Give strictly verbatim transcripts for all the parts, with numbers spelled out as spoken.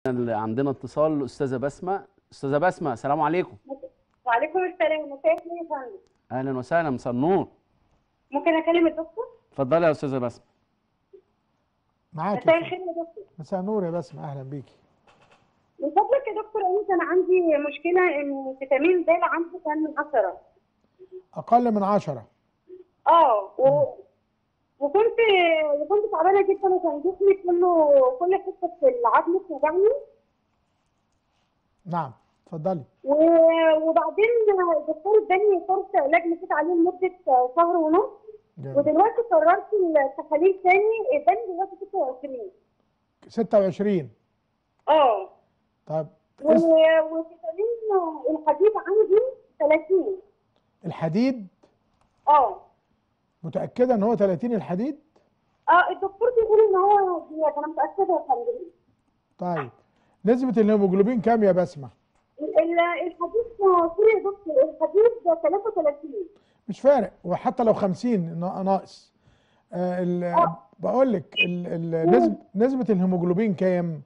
عندنا اتصال الاستاذه بسمه. استاذه بسمه، السلام عليكم. وعليكم السلام. مساء الخير يا فندم. اهلا وسهلا، مساء النور. ممكن اكلم الدكتور؟ اتفضلي يا استاذه بسمه. معاك. مساء الخير يا دكتور. مساء النور يا بسمه، اهلا بيكي. من فضلك يا دكتور، انا عندي مشكله ان فيتامين د عندي كان من عشرة. اقل من عشرة. اه و... وكنت وكنت تعبانه جدا، وكان جسمي كله كل حته في العظم بتوجعني. نعم اتفضلي. و... وبعدين الدكتور اداني كورس علاج مشيت عليه لمده شهر ونص. جميل. ودلوقتي قررت التحاليل تاني، اداني دلوقتي ستة وعشرين. ستة وعشرين. اه طب و... وفيتامين الحديد عندي ثلاثين. الحديد؟ اه متأكدة ان هو ثلاثين الحديد؟ اه الدكتور بيقول ان هو زيادة، انا متأكدة يا فندم. طيب نسبة الهيموجلوبين كام يا بسمة؟ ال- الحديد سوري يا دكتور، الحديد ثلاثة وثلاثين. مش فارق، وحتى لو خمسين نا- ناقص. آه ال- آه. بقول لك ال- ال- نسبة نسبة الهيموجلوبين كام؟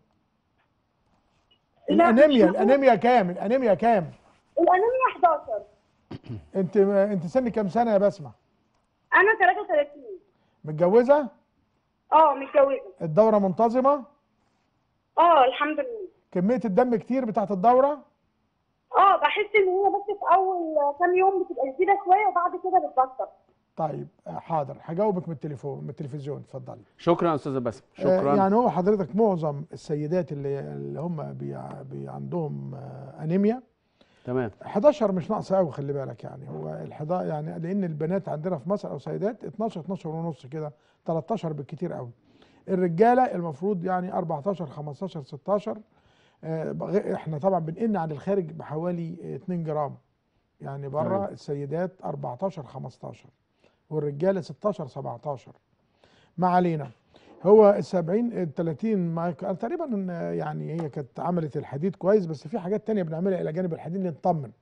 لا، الانيميا مش الانيميا كام؟ الانيميا كام؟ الانيميا حداشر. انت انت سنك كام سنة يا بسمة؟ انا ثلاثة وثلاثين. متجوزة؟ اه متجوزة. الدورة منتظمة؟ اه الحمد لله. كمية الدم كتير بتاعت الدورة؟ اه بحس ان هي بس في اول كام يوم بتبقى شديدة شوية، وبعد كده بتبطل. طيب حاضر، هجاوبك من التليفون من التلفزيون، اتفضلي. شكرا يا استاذه بسمه، شكرا. آه يعني هو حضرتك معظم السيدات اللي اللي هم بي بي عندهم آه انيميا تمام. حداشر مش ناقصه قوي، خلي بالك. يعني هو الحدا يعني لان البنات عندنا في مصر او سيدات اتناشر اتناشر ونص كده، تلتاشر بالكتير قوي. الرجاله المفروض يعني اربعتاشر خمستاشر ستاشر. آه بغ- احنا طبعا بنقل عن الخارج بحوالي اتنين جرام. يعني بره تمام. السيدات اربعتاشر خمستاشر والرجاله ستاشر سبعتاشر. ما علينا. هو ال سبعين ال تلاتين مع- تقريبا يعني هي كانت عملت الحديد كويس، بس في حاجات تانية بنعملها الى جانب الحديد نطمن.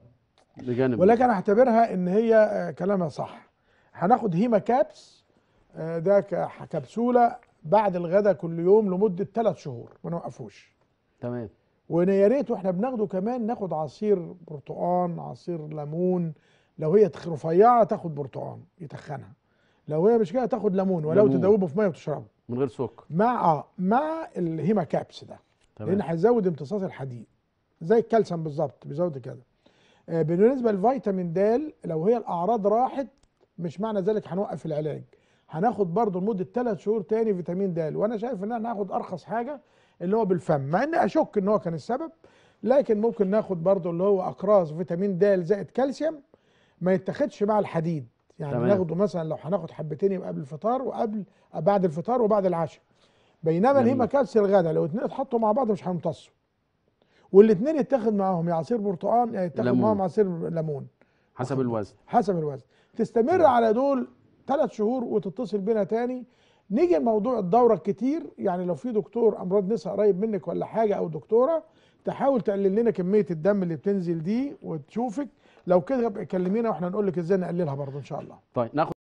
بجانب ولكن انا اعتبرها ان هي آه، كلامها صح. هناخد هيما كابس، آه، ده ك- كبسوله بعد الغداء كل يوم لمده ثلاث شهور ما نوقفوش. تمام. ويا ريت واحنا بناخده كمان ناخد عصير برتقان، عصير ليمون. لو هي تخ- رفيعه تاخد برتقان يتخنها، لو هي مش كده تاخد ليمون ولو ليمون. تدوبه في ميه وتشربه من غير سكر. مع اه مع الهيما كابس ده، لان تمام. هيزود امتصاص الحديد زي الكالسيوم بالظبط، بيزود كده. آه بالنسبه للفيتامين د، لو هي الاعراض راحت مش معنى ذلك هنوقف العلاج، هناخد برضه لمده ثلاث شهور تاني فيتامين د. وانا شايف ان احنا هناخد ارخص حاجه اللي هو بالفم، مع اني اشك ان هو كان السبب، لكن ممكن ناخد برضه اللي هو اقراص فيتامين د زائد كالسيوم ما يتاخدش مع الحديد. يعني تمام. ناخده مثلا لو هناخد حبتين يبقى قبل الفطار وقبل بعد الفطار وبعد العشاء. بينما جميل. الهيما كابس الغداء لو اتنين اتحطوا مع بعض مش هيمتصوا، والاثنين يتاخد معاهم يا عصير برتقان يا يتاخد ليمون. معاهم عصير ليمون حسب واخد- الوزن. حسب الوزن. تستمر تمام. على دول ثلاث شهور وتتصل بينا تاني. نيجي لموضوع الدوره الكتير، يعني لو في دكتور امراض نساء قريب منك ولا حاجه او دكتوره تحاول تقلل لنا كميه الدم اللي بتنزل دي وتشوفك. لو كده ابقى كلمينا واحنا نقول لك ازاي نقللها برضه ان شاء الله. طيب ناخد